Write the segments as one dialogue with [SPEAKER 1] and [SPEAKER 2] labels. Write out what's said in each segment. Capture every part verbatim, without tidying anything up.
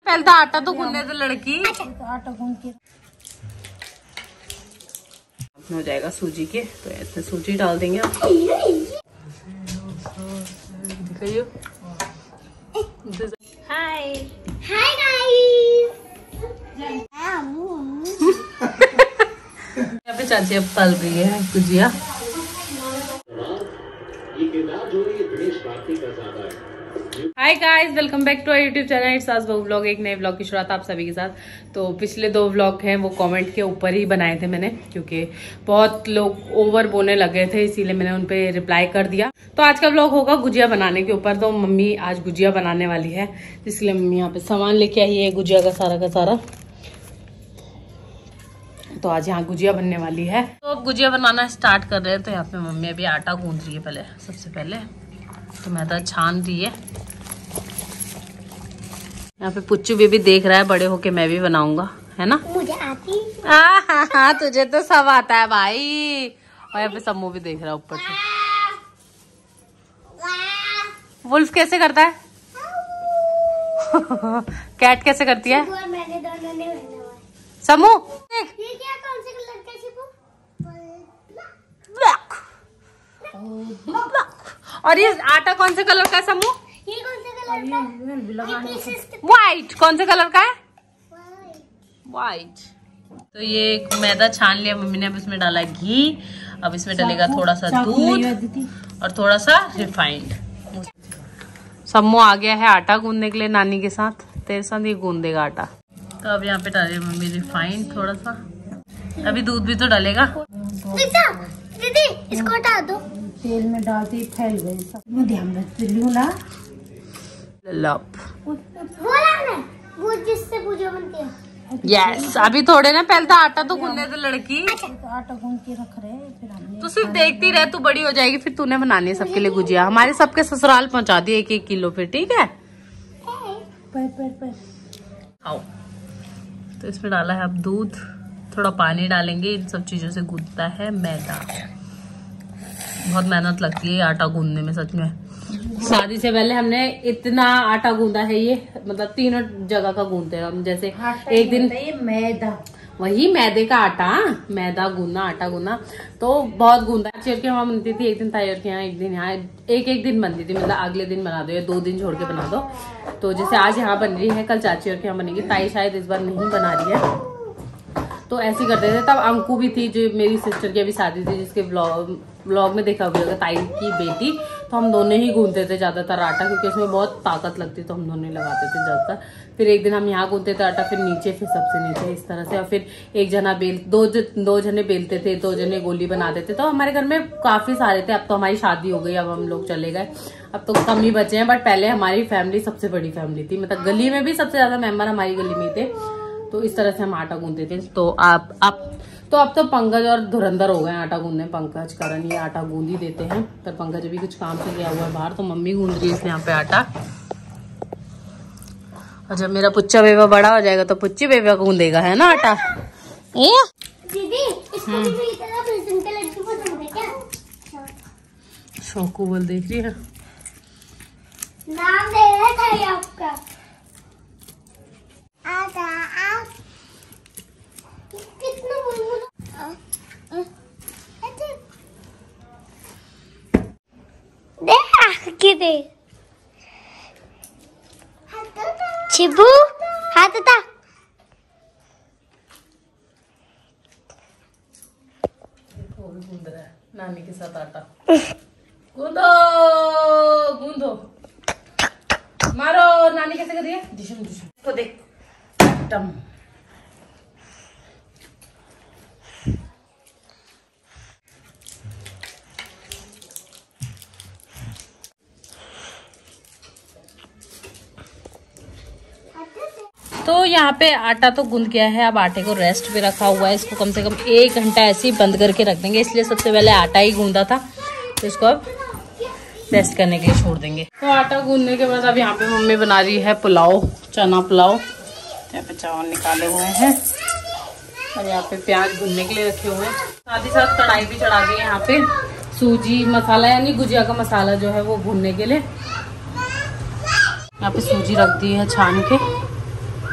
[SPEAKER 1] पहले तो आटा तो गूंदने दे लड़की।
[SPEAKER 2] आटा गूंद के
[SPEAKER 1] हो जाएगा सूजी के, तो ऐसे सूजी डाल देंगे आप। दिखाइए।
[SPEAKER 2] Hi hi guys.
[SPEAKER 1] यहाँ पे चाची अब तल रही है गुजिया। Hi guys, welcome back to our YouTube channel it's आस बहू व्लॉग। एक नए व्लॉग की शुरुआत आप सभी के साथ। तो पिछले दो व्लॉग हैं वो कमेंट के ऊपर ही बनाए थे मैंने, क्योंकि बहुत लोग ओवर बोलने लगे थे, इसीलिए मैंने उन पे रिप्लाई कर दिया। तो आज का व्लॉग होगा गुजिया बनाने के ऊपर। तो मम्मी आज गुजिया बनाने वाली है, इसलिए मम्मी यहाँ पे सामान लेके आई है गुजिया का सारा का सारा। तो आज यहाँ गुजिया बनने वाली है। तो अब गुजिया बनाना स्टार्ट कर रहे हैं। तो यहाँ पे मम्मी अभी आटा गूंद रही है। पहले सबसे पहले तो मैदा छान रही है। यहाँ पे पुच्चू बेबी देख रहा है, बड़े होके मैं भी बनाऊंगा, है ना?
[SPEAKER 2] मुझे आती।
[SPEAKER 1] हाँ हाँ हाँ, तुझे तो सब आता है भाई। और यहाँ पे सम्मू भी देख रहा है ऊपर से। वुल्फ कैसे करता है? कैट कैसे करती है?
[SPEAKER 2] मैंने दोनों ने
[SPEAKER 1] सम्मू
[SPEAKER 2] ये क्या, कौन से कलर का शिपू?
[SPEAKER 1] ब्लैक। और ये आटा कौन से कलर का है सम्मू?
[SPEAKER 2] ये कौन से कलर का है?
[SPEAKER 1] व्हाइट। कौन से कलर का है? व्हाइट। तो ये मैदा छान लिया मम्मी ने। अब इसमें डाला घी। अब इसमें डलेगा थोड़ा सा दूध और थोड़ा सा रिफाइंड। सम्मू आ गया है आटा गूंदने के लिए नानी के साथ। तेरे साथ ये गूंदेगा आटा। तो अब यहाँ पे डाले मम्मी रिफाइंड थोड़ा सा। अभी दूध भी तो डालेगा।
[SPEAKER 2] दीदी इसको हटा दो। तेल में डालते ही फैल गई सब। मैं ध्यान रखती हूँ ना।
[SPEAKER 1] लप
[SPEAKER 2] वो लाना है, वो जिससे पूजा बनती है।
[SPEAKER 1] यस। अभी थोड़े ना पहले तो आटा तो गूंदने दे लड़की।
[SPEAKER 2] तो आटा गूंद के रख रहे हैं, फिर हमने
[SPEAKER 1] तो सिर्फ देखती रहे, तू बड़ी हो जाएगी फिर तूने बनानी है सबके लिए गुजिया। हमारे सबके ससुराल पहुंचा दिए एक एक किलो फिर, ठीक है?
[SPEAKER 2] पर पर पर
[SPEAKER 1] आओ। तो इसमें डाला है अब दूध, थोड़ा पानी डालेंगे। इन सब चीजों से गूंदता है मैदा। बहुत मेहनत लगती है आटा गूंदने में सच में। शादी से पहले हमने इतना आटा गूंदा है, ये मतलब तीनों जगह का गूंदते हैं हम। जैसे एक दिन
[SPEAKER 2] ये मैदा,
[SPEAKER 1] वही मैदे का आटा, मैदा गूंदना, आटा गूंदना, तो बहुत गूंदा। चाची और के यहाँ बनती थी, एक दिन ताई और के यहाँ, एक दिन यहाँ, एक एक दिन बनती थी। मतलब अगले दिन बना दो या दो दिन छोड़ के बना दो। तो जैसे आज यहाँ बन रही है, कल चाची और के यहाँ बनेगी। ताई शायद इस बार नहीं बना रही है, तो ऐसे ही करते थे। तब अंकु भी थी, जो मेरी सिस्टर की अभी शादी थी, जिसके ब्लॉग ब्लॉग में देखा होगा, ताई की बेटी। तो हम दोनों ही गूंदते थे ज्यादातर आटा, क्योंकि उसमें बहुत ताकत लगती, तो हम दोनों ही लगाते थे ज्यादातर। फिर एक दिन हम यहाँ गूंदते थे आटा, फिर नीचे, फिर सबसे नीचे इस तरह से। और फिर एक जना बेल, दो दो जने बेलते थे, दो जने गोली बना देते। तो हमारे घर में काफी सारे थे। अब तो हमारी शादी हो गई, अब हम लोग चले गए, अब तो कम ही बचे हैं। बट पहले हमारी फैमिली सबसे बड़ी फैमिली थी, मतलब गली में भी सबसे ज्यादा मेंबर हमारी गली में थे। तो इस तरह से हम आटा गूंदते थे। तो आप आप तो अब तो पंकज और धुरंधर हो गए आटा गूंदने। पंकज कारण ये आटा गूंद ही देते हैं। पर पंकज अभी कुछ काम से गया हुआ है बाहर, तो मम्मी गूंद रही है इसलिए यहाँ पे आटा। और जब मेरा पुच्चा बेबा बड़ा हो जाएगा तो पुच्ची बेबा गूंदेगा, है ना आटा? ए?
[SPEAKER 2] दीदी इसको भी मेरी तरह बेसन के लड्डू पसंद है क्या?
[SPEAKER 1] शौकू बोल देख रही है।
[SPEAKER 2] नाम दे रहा था आपका। आटा आप कितना बुलबुल दे आके दे छिबू हाथ था।
[SPEAKER 1] गूंद रहा है नानी के साथ आटा। गूंदो गूंदो, मारो। नानी कैसे कर रही है? डिशम डिशम को देख एकदम। तो यहाँ पे आटा तो गूंद गया है। अब आटे को रेस्ट पे रखा हुआ है। इसको कम से कम एक घंटा ऐसे ही बंद करके रख देंगे, इसलिए सबसे पहले आटा ही गूंदा था। तो इसको अब रेस्ट करने के लिए छोड़ देंगे। तो आटा गूंदने के बाद अब यहाँ पे मम्मी बना रही है पुलाव, चना पुलाव। यहाँ पे चावल निकाले हुए हैं और यहाँ पे प्याज भूनने के लिए रखे हुए हैं। साथ ही साथ कढ़ाई भी चढ़ा दी है यहाँ पे सूजी मसाला, यानी गुजिया का मसाला जो है वो भूनने के लिए। यहाँ पे सूजी रख दी है छान के।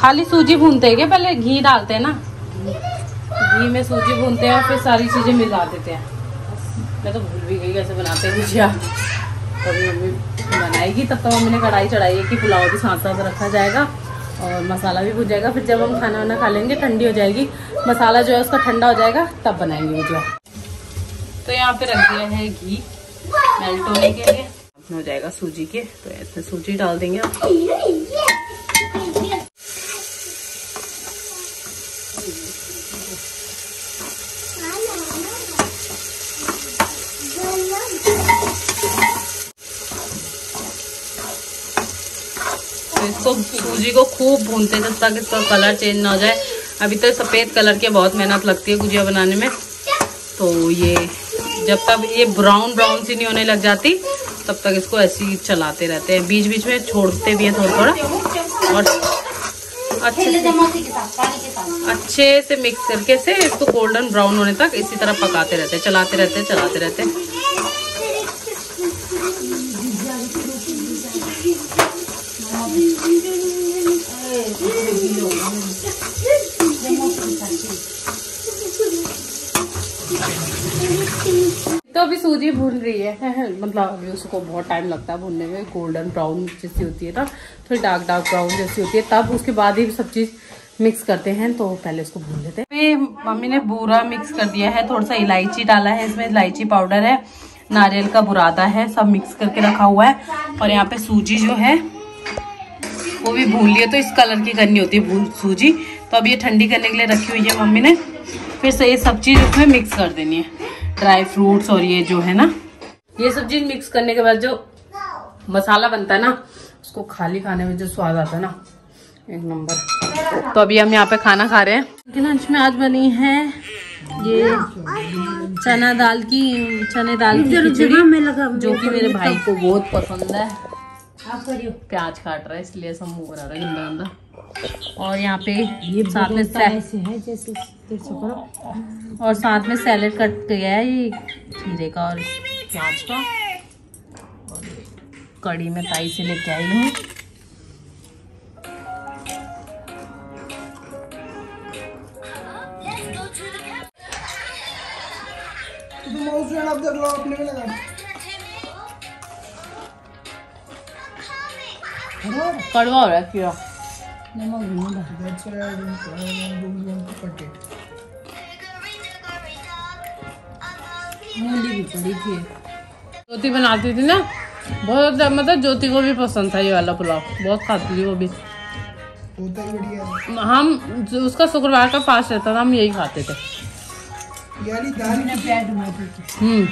[SPEAKER 1] खाली सूजी भूनते हैं क्या? पहले घी डालते हैं ना, घी में सूजी भूनते हैं और फिर सारी चीजें मिला देते हैं। मैं तो भूल भी गई कैसे बनाते हैं गुजिया। कभी मम्मी बनाएगी तब तो मम्मी ने कढ़ाई चढ़ाई है कि पुलाव भी साथ साथ रखा जाएगा और मसाला भी भून जाएगा। फिर जब हम खाना वाना खा लेंगे ठंडी हो जाएगी, मसाला जो है उसका ठंडा हो जाएगा तब बनाएंगे गुजिया। तो यहाँ पे रख दिया है घी मेल्ट होने के लिए, हो जाएगा सूजी के। तो ऐसे सूजी डाल देंगे आप। इसको सूजी को खूब भूनते जब तक इसका कलर चेंज ना हो जाए। अभी तो सफ़ेद कलर की बहुत मेहनत लगती है गुजिया बनाने में। तो ये जब तक ये ब्राउन ब्राउन सी नहीं होने लग जाती तब तक इसको ऐसे ही चलाते रहते हैं। बीच बीच में छोड़ते भी हैं थोड़ा थोड़ा और अच्छे से अच्छे से मिक्स करके से इसको गोल्डन ब्राउन होने तक इसी तरह पकाते रहते हैं, चलाते रहते हैं चलाते रहते हैं। तो अभी सूजी भून रही है मतलब अभी उसको बहुत टाइम लगता है भूनने में। गोल्डन ब्राउन जैसी होती है ना, थोड़ी डार्क डार्क ब्राउन जैसी होती है, तब उसके बाद ही सब चीज मिक्स करते हैं। तो पहले इसको भून लेते हैं। मम्मी ने बूरा मिक्स कर दिया है, थोड़ा सा इलायची डाला है इसमें, इलायची पाउडर है, नारियल का बुरादा है, सब मिक्स करके रखा हुआ है। और यहाँ पे सूजी जो है वो भी भून लिया। तो इस कलर की करनी होती है सूजी। तो अब ये ठंडी करने के लिए रखी हुई है मम्मी ने। फिर से ये सब चीज उसमें मिक्स कर देनी है, ड्राई फ्रूट्स और ये जो है ना, ये सब चीज मिक्स करने के बाद जो मसाला बनता है ना, उसको खाली खाने में जो स्वाद आता है ना, एक नंबर। तो अभी हम यहाँ पे खाना खा रहे हैं। लंच में आज बनी है ये चना दाल की चने दाल की खिचड़ी, जो कि मेरे भाई को बहुत पसंद है। प्याज काट रहा है इसलिए सब मुंह बना रहा है गंदा गंदा। और यहाँ पे ये साथ में ऐसे है जैसे और साथ में सैलेड कट गया है ये खीरे का और प्याज का। और कड़ी में ताई से लेके आई हूँ। कड़वा हो रहा है क्या? ज्योति बनाती थी ना बहुत, मतलब ज्योति को भी पसंद था ये वाला पुलाव, बहुत खाती थी वो भी। हम उसका शुक्रवार का फास्ट रहता था, हम यही खाते थे। हम्म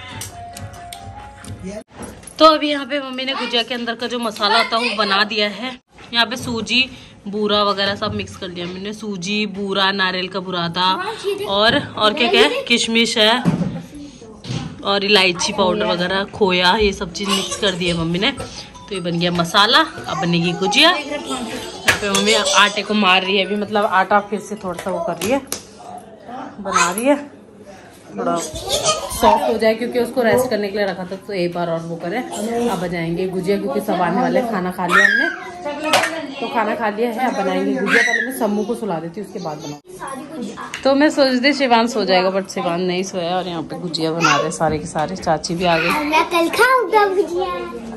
[SPEAKER 1] तो अभी यहाँ पे मम्मी ने गुजिया के अंदर का जो मसाला होता है वो बना दिया है। यहाँ पे सूजी बूरा वगैरह सब मिक्स कर लिया मैंने, सूजी बूरा नारियल का बुरादा और और क्या क्या है, किशमिश है और इलायची पाउडर वगैरह, खोया, ये सब चीज मिक्स कर दी है मम्मी ने। तो ये बन गया मसाला। अब बनेगी गुजिया। यहाँ पे मम्मी आटे को मार रही है अभी, मतलब आटा फिर से थोड़ा सा वो कर रही है, बना रही है, थोड़ा सॉफ्ट हो जाए क्योंकि उसको रेस्ट करने के लिए रखा था। तो एक बार और वो करें। अब बनाएंगे गुजिया क्योंकि सब आने वाले। खाना खा लिया हमने, तो खाना खा लिया है, अब बनाएंगे गुजिया। पहले मैं सम्मू को सुला देती हूँ, उसके बाद बनाऊँ। तो मैं सोच रही शिवान सो जाएगा बट शिवान नहीं सोया और यहाँ पे गुजिया बना रहे सारे के सारे। चाची भी आ गई।
[SPEAKER 2] मैं कल खाऊंगा गुजिया।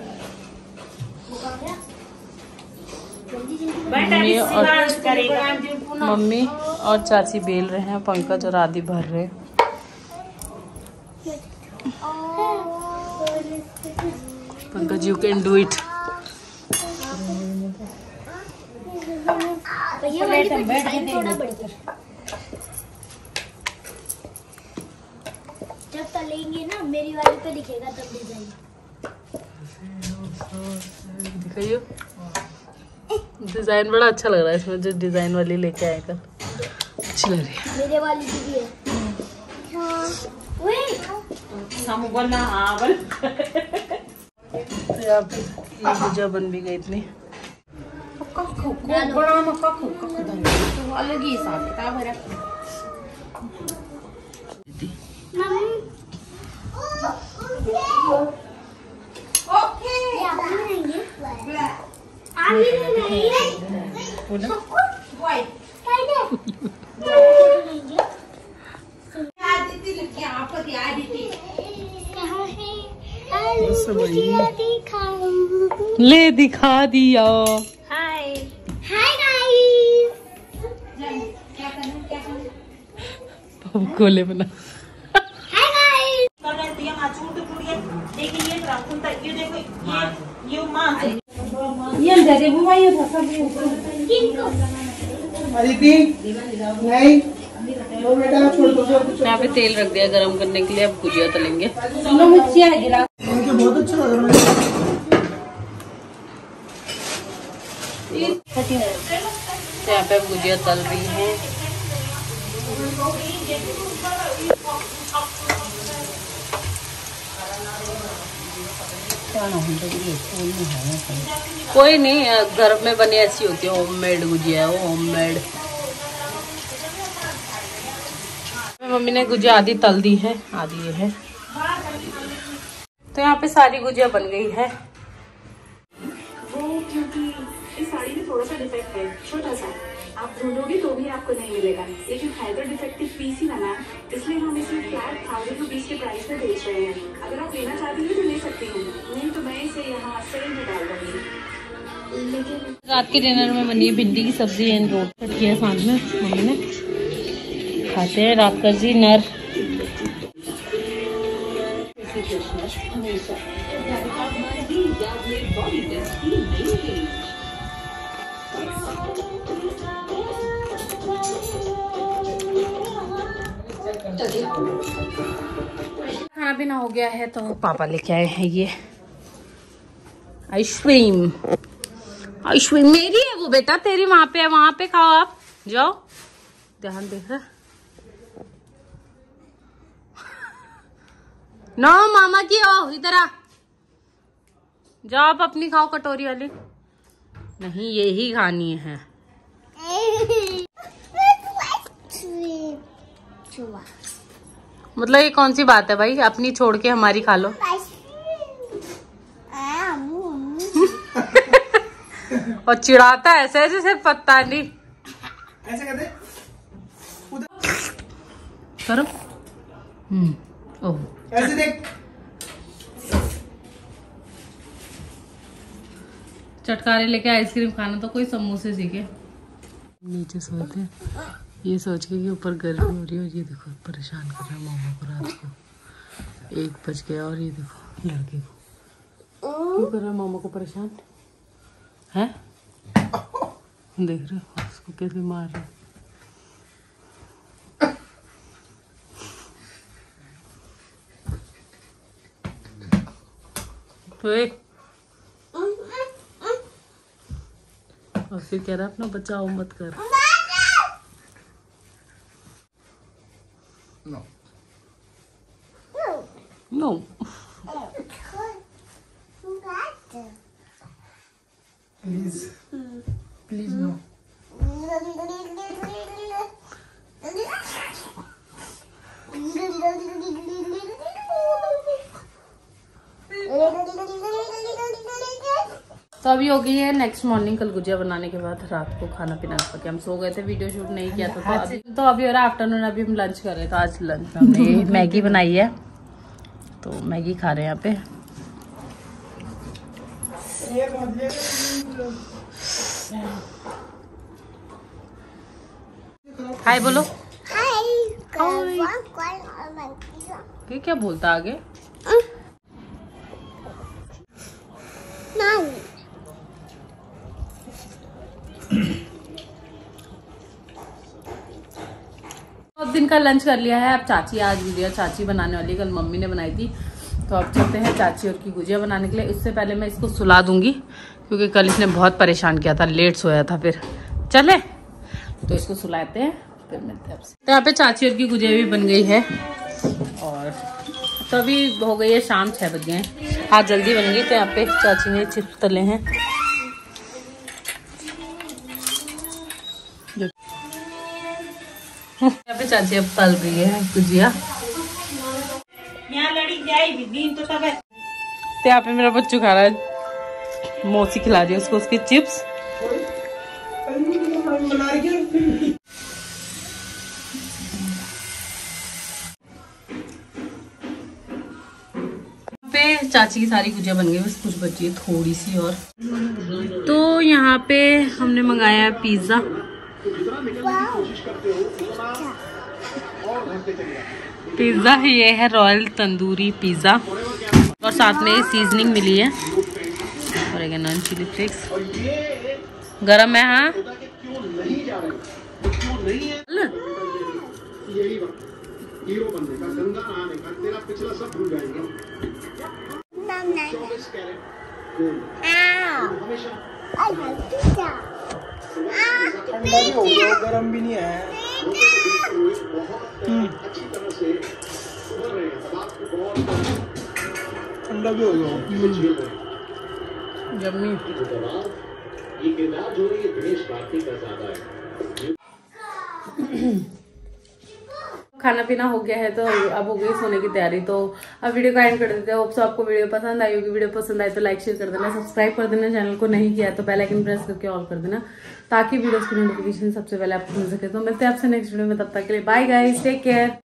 [SPEAKER 1] मम्मी और मम्मी और चाची बेल रहे हैं, पंकज और आदि भर रहे हैं। Pankaj you can do it.
[SPEAKER 2] जब तलेंगे ना मेरी वाली पे दिखेगा तब डिजाइन
[SPEAKER 1] दिखाइए। डिजाइन बड़ा अच्छा लग रहा है इसमें, जो डिजाइन वाली लेके आए कल, अच्छी लग रही है।
[SPEAKER 2] मेरे वाली भी है।
[SPEAKER 1] तो यहाँ पे ये गुजिया बन भी गई इतनी। अलग ही हिसाब किताब है।
[SPEAKER 2] ओके
[SPEAKER 1] ले दिखा दिया।
[SPEAKER 2] Hi hi guys. क्या करना क्या करना
[SPEAKER 1] गोले बना।
[SPEAKER 2] Hi guys.
[SPEAKER 3] ये अंदर है वो ये सब अदिति नहीं वो बेटा छोड़ दो।
[SPEAKER 1] यहाँ पे तेल रख दिया गरम करने के लिए, अब गुजिया तलेंगे।
[SPEAKER 3] सुनो मुझे आ गिरा बहुत अच्छा लग रहा है।
[SPEAKER 1] तो यहाँ पे अब गुजिया तल रही है। कोई नहीं, घर में बनी ऐसी होती है होममेड गुजिया, वो होममेड। मम्मी ने गुजिया आधी तल दी है, आधी ये है। तो यहाँ पे सारी गुजिया बन गई है।
[SPEAKER 4] वो क्योंकि इस साड़ी में थोड़ा सा डिफेक्ट है, छोटा सा, आप ढूंढोगे तो भी आपको नहीं मिलेगा। लेकिन है तो डिफेक्टिव पीस ही ना मैम, इसलिए हम इसे फ्लैट थाउजेंड रुपीज के प्राइस पे बेच रहे हैं। अगर आप लेना चाहती हो तो ले सकती हूँ, नहीं तो मैं इसे यहाँ सेल में डाल दूंगी। लेकिन
[SPEAKER 1] रात के डिनर में बनी है भिंडी की सब्जी एंड रोटी कट किया साथ में मम्मी ने। खाते हैं रात का जी नर। खाना पीना हो गया है तो पापा लेके आए हैं ये आइसक्रीम। आइसक्रीम मेरी है वो बेटा, तेरी वहां पे है, वहां पे खाओ आप, जाओ। ध्यान देख रहा। नो मामा की हो, इधर आ जाओ, आप अपनी खाओ कटोरी वाली। नहीं यही खानी है। मतलब ये कौन सी बात है भाई, अपनी छोड़ के हमारी खा लो। और चिढ़ाता ऐसे जैसे पता नहीं।
[SPEAKER 3] ऐसे कहते
[SPEAKER 1] करो। हम्म ओह
[SPEAKER 3] ऐसे देख।
[SPEAKER 1] चटकारे लेके आइसक्रीम खाना तो कोई समोसे सीखे। नीचे सोते हैं ये सोच के कि ऊपर गर्मी हो रही है। ये देखो परेशान कर रहा है मामा को रात को, एक बज गया और ये देखो लड़के को क्यों कर रहा है मामा को परेशान है। देख रहे हो उसको कैसे मार रहा है। और फिर कह रहा अपना बचाओ मत कर।
[SPEAKER 3] No
[SPEAKER 1] no
[SPEAKER 3] please please no.
[SPEAKER 1] तो अभी हो गई है नेक्स्ट मॉर्निंग। कल गुजिया बनाने के बाद रात को खाना पीना खा के हम सो गए थे, वीडियो शूट नहीं किया था। तो अभी तो अभी हो रहा है आफ्टरनून, अभी हम लंच कर रहे थे। आज लंच में हमने मैगी बनाई है, तो मैगी खा रहे हैं यहाँ पे। हाय बोलो। ये क्या बोलता आगे? बहुत दिन का लंच कर लिया है। अब चाची आज गुजिया चाची बनाने वाली, कल मम्मी ने बनाई थी। तो अब चलते हैं चाची और की गुजिया बनाने के लिए। इससे पहले मैं इसको सुला दूंगी क्योंकि कल इसने बहुत परेशान किया था, लेट सोया था। फिर चले तो इसको सुलाते हैं, फिर मिलते हैं आपसे। तो यहाँ पे चाची और की गुजिया भी बन गई है और तो अभी हो गई है शाम, छह बज गए हैं। आज जल्दी बन गई। तो यहाँ पे चाची ने चिप्स तले हैं। यहाँ पे चाची अब तल रही है गुजिया। तो यहाँ पे मेरा बच्चू खा रहा है, मौसी खिला रही है उसको उसकी चिप्स।
[SPEAKER 3] बना रही है।
[SPEAKER 1] पे चाची की सारी गुजिया बन गई, बस कुछ बची है थोड़ी सी और। तो यहाँ पे हमने मंगाया है पिज्जा। पिज्जा ये है रॉयल तंदूरी पिज्जा और साथ में सीजनिंग मिली है और एक नॉन चिली फ्लेक्स। गरम है हाँ।
[SPEAKER 5] हीरो बनने का, गंगा नहाने का, तेरा पिछला सब भूल जाएंगे। चौबीस कैरेट गोल्ड हमेशा
[SPEAKER 3] ठंडा भी हो गया, गर्म भी नहीं है।
[SPEAKER 5] बहुत अच्छी तरह से उभर रहे हैं, तब आपको बहुत
[SPEAKER 3] ठंडा भी हो गया।
[SPEAKER 1] यम्मी।
[SPEAKER 5] ये किरदार जो है ये दिनेश कार्तिक का ज्यादा है।
[SPEAKER 1] खाना पीना हो गया है तो अब हो गई सोने की तैयारी। तो अब वीडियो का एंड कर देते हैं। होप सो आपको वीडियो पसंद आई होगी। वीडियो पसंद आए तो लाइक शेयर कर देना, सब्सक्राइब कर देना, चैनल को नहीं किया तो बेल आइकन प्रेस करके ऑल कर देना ताकि वीडियोस की नोटिफिकेशन सबसे पहले आपको मिल सके। तो मिलते हैं आपसे नेक्स्ट वीडियो में, तब तक के लिए बाय गाइस, टेक केयर।